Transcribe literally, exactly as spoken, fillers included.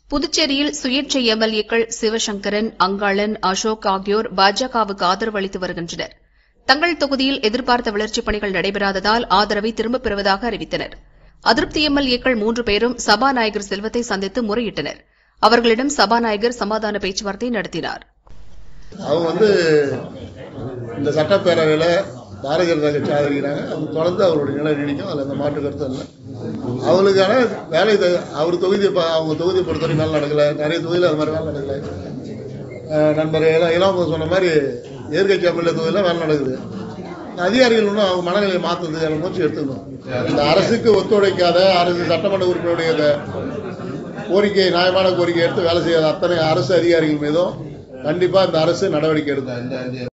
புதுச்சேரியில் சுயேட்சை எம்எல்ஏக்கள் சிவசங்கரன், அங்காளன், அசோக் ஆகியோர் பாஜகவுக்கு ஆதரவு அளித்து வருகின்றனர். தங்கள் தொகுதியில் எதிர்பார்த்த வளர்ச்சிப் பணிகள் நடைபெறாததால் ஆதரவை திரும்பப் பெறுவதாக அறிவித்தனர். அதிருப்தி எம்எல்ஏக்கள் மூன்று பேரும் சபாநாயகர் செல்வத்தை சந்தித்து முறையிட்டனர். அவர்களிடம் சபாநாயகர் சமாதான பேச்சுவார்த்தை நடத்தினார். அவங்க வந்து இந்த சட்டப்பேரவையில பாரதிய ஜனதா கட்சி ஆதரிக்கிறாங்க. அவங்க தொடர்ந்து அவருடைய நிலை நீடிக்கும். அதில் அந்த மாற்று கருத்து இல்லை. அவங்களுக்கான வேலை அவர் தொகுதி அவங்க தொகுதியை பொறுத்தவரை வேலை நடக்கல. நிறைய தொகுதியில் அது மாதிரி வேலை நடக்கல. நண்பர் இளம் சொன்ன மாதிரி எதிர்கட்சி எம்எல்ஏ தொகுதியில் வேலை நடக்குது. அதிகாரிகள் இன்னும் அவங்க மனநிலையை மாற்றுறதுக்கான முயற்சி எடுத்துக்கணும். இந்த அரசுக்கு ஒத்துழைக்காத அரசு சட்டமன்ற உறுப்பினருடைய கோரிக்கை நியாயமான கோரிக்கை எடுத்து வேலை செய்யாத அத்தனை அரசு அதிகாரிகள் மீதும் கண்டிப்பா இந்த அரசு நடவடிக்கை எடுக்கும்.